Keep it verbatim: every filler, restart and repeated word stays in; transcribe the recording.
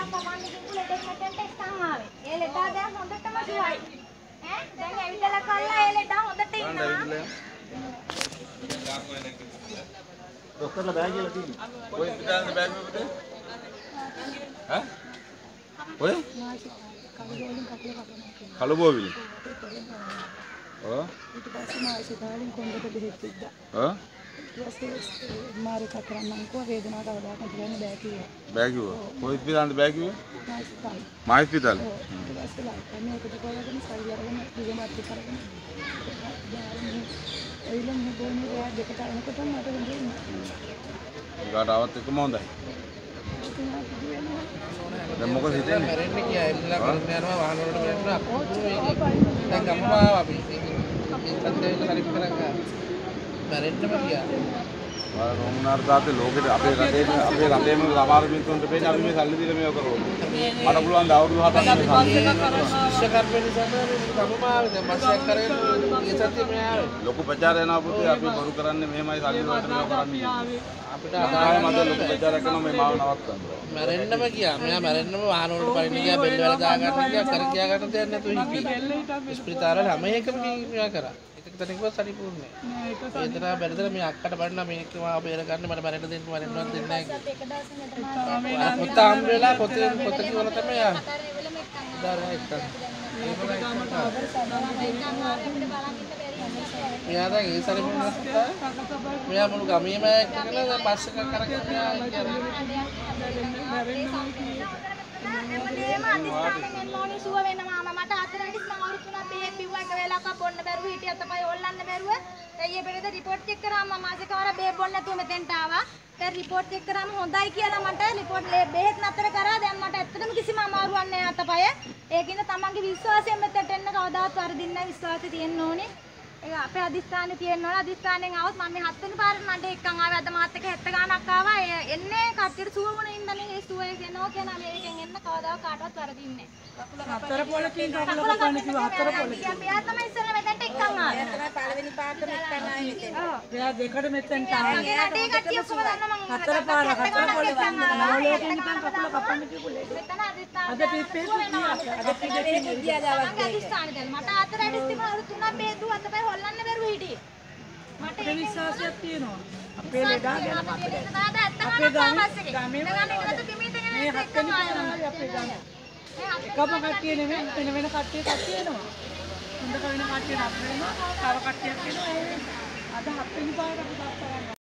කමන්නේ කිව්ව ලෙඩෙක් නැතෙන්ට එක්කන් ආවේ. ඒ ලෙඩා දැන් හොඳටම සුවයි. ඈ දැන් ඇවිල්ලා කල්ලා ඒ ලෙඩා හොඳට ඉන්නවා. ડોક્ટરලා බෑ කියලා තියෙනවා. කොයි පිටානේ බෑග් එක පුතේ? ඈ? ඔය? කලබෝවිලි. ඔව්. ඊට පස්සේ මාසෙ කාලෙන් කොණ්ඩේට බෙහෙත් දුන්නා. ඔව්. ඊට පස්සේ මාරේ කතරම් මං වේදනාව කවදාකවත් ගන්න බෑ කිව්වා. බෑ කිව්වා. කොයි පිටානේ බෑ කිව්වේ? මාසෙ කාලේ. මායිස් පිටානේ. ඊට පස්සේ ලයිට් මේකට කොලගෙන සල්ලි අරගෙන දිගමත් කරගෙන. එයිලම මොකෝනේ රෑ දෙකට එනකොට මට වෙන්නේ. ගාට ආවත් එකම හොඳයි. දැන් මොකද හිතන්නේ? මැරෙන්නේ කියා එන්නලා කරන්න යනවා වාහන වලට යනවා අපෝ දැන් ගම්මා අපි ඒකත් දෙන්න හරි කරගන්න මැරෙන්නම කියා ආ රෝමනාර තාත්තේ ලෝකෙට අපේ රටේ අපේ රටේම සමහර මිනිස්සුන්ට පේන්නේ අපි මේ සල්ලි දීලා මේක කරන්නේ. මට පුළුවන් ද අවුරුදු හතක් මේ සල්ලි විශ්වකර්ම නිසා ගම්මා දැන් බස්යක් කරගෙන ඒ සත්‍ය මේ ආවේ ලොකු ප්‍රචාර යනවා පුතේ අපි බොරු කරන්නේ මෙහෙමයි සල්ලි වලට මේක කරන්නේ. අපිට අදාළ මත ලොකු ප්‍රචාරයක් කරනවා මේ මාව නවත්තන්න. මැරෙන්නම කියා මෙයා මැරෙන්නම වාහන වලට පරිණි ගියා බෙල්ල වල දා ගන්න ගියා කර කියා ගන්න දෙයක් නැතුව හිටියා. ස්ප්‍රිතාලේ හැම එකම කියා කරා. එක තැනකවත් සරිපූර්ණයි. ඒතර බැලදලා මේ අක්කට බලන්න මේක මාව බේර ගන්න මට මැරෙන්න දෙන්න මැරෙන්නවත් දෙන්නේ නැහැ. පොත හම් වෙලා පොතේ පොත කිවල තමයි ආ. දාරේ එක්කන්. මෙයා දැන් ඒ සරිපූර්ණ මෙයා මුළු ගමේම එක්කගෙන බස් එකක් කරගෙන හැමදේම අදිස්ථානෙන් මොනේ සුව වෙනවා මට හතරටිස් මම අවුරුදු තුනක් බෙහෙත් බිව්වා එක වෙලාවක බොන්න බැරුව හිටියත් අපයි ඔල්ලන්න බැරුව ඊයේ පෙරේද රිපෝට් චෙක් කරාම මම මාසේ කවර බෙහෙත් බොන්න නැතුව මෙතෙන්ට ආවා දැන් රිපෝට් චෙක් කරාම හොඳයි කියලා මට රිපෝට් බෙහෙත් නතර කරා දැන් මට ඇත්තටම කිසිම අමාරුවක් නැහැ අතපය ඒකින්ද තමන්ගේ විශ්වාසයෙන් මෙතෙන්ට එන්න කවදාවත් වරදින්නේ නැහැ විශ්වාසය තියෙන්න ඕනේ ඒක අපේ අදිස්ථානේ තියෙන්න ඕන අදිස්ථානෙන් આવොත් මම මේ හත් වෙනි පාරට නඩේ එක්කන් ආවේ අද මාත් එක හෙට ගානක් ආවා එන්නේ කට්ටියට සුව වුණ ඉඳන්නේ ඒ සුවය කියනවා කියන මේකෙන් එන්න කවදාවත් කාටවත් වරදින්නේ නැහැ හතර පොලකින් කකුල කපන්න කිව්වා හතර පොලකින්. මෙයා තමයි ඉස්සෙල්ලා මෙතනට එක්කන් ආවේ. තමයි පළවෙනි පාරට මෙතන ආවේ මෙතන. ඔව්. එයා දෙකට මෙතෙන්ට ආවේ. නඩේ කට්ටිය ඔක්කොම දන්නවා මම. හතර පාර හතර පොලකින් නවලෝකෙන් ඉතින් කකුල කපන්න කිව්වලේ. මෙතන අදිස්ථාන. අද පිප්පේ කිව්වා. අද පිප්පේ ගියා දවස් මගේ අදිස්ථාන දැන් මට හතර ඇඩිස් තිබුණා අවුරුදු තුනක් බෙහෙත් දුවා අතපය හොල්ලන්න බැරුව හිටියේ. මට අපේ විශ්වාසයක් තියෙනවා. අපේ ලෙඩා ගැන අපේ අපේ ගමේ මේ හත් වෙනි පාරයි අපේ ගමේ. එකම කට්ටිය නෙමෙයි වෙන වෙන කට්ටිය කට්ටිය එනවා. හොඳ කවින කට්ටිය නතර වෙනවා. තව කට්ටියක් එනවා. අද හත් වෙනි පාරට අපි බස් කරන්නේ.